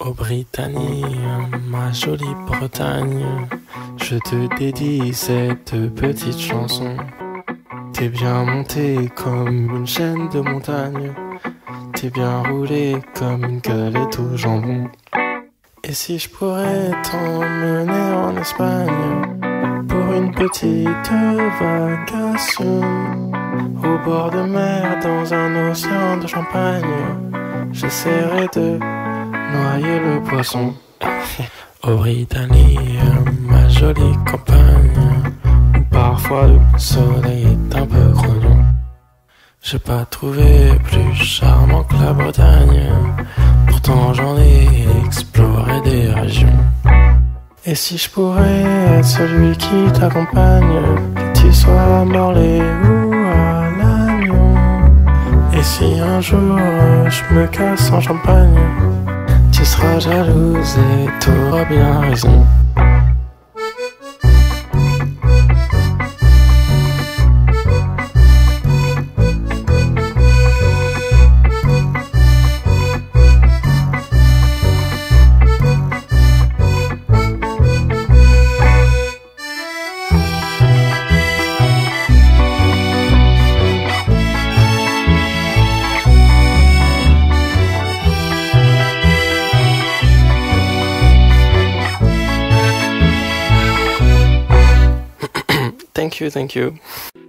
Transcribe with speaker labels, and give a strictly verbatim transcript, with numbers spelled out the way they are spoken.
Speaker 1: Ô Britannie, ma jolie Bretagne, je te dédie cette petite chanson. T'es bien monté comme une chaîne de montagne, t'es bien roulé comme une galette au jambon. Et si je pourrais t'emmener en Espagne pour une petite vacation, au bord de mer dans un océan de champagne, j'essaierai de noyer le poisson. Ô Britannie, ma jolie campagne, où parfois le soleil est un peu grognon. J'ai pas trouvé plus charmant que la Bretagne, pourtant j'en ai exploré des régions. Et si je pourrais être celui qui t'accompagne, que tu sois à Morlaix ou à Lannion, et si un jour je me casse en Champagne, tu seras jalouse et t'auras bien raison. Thank you, thank you.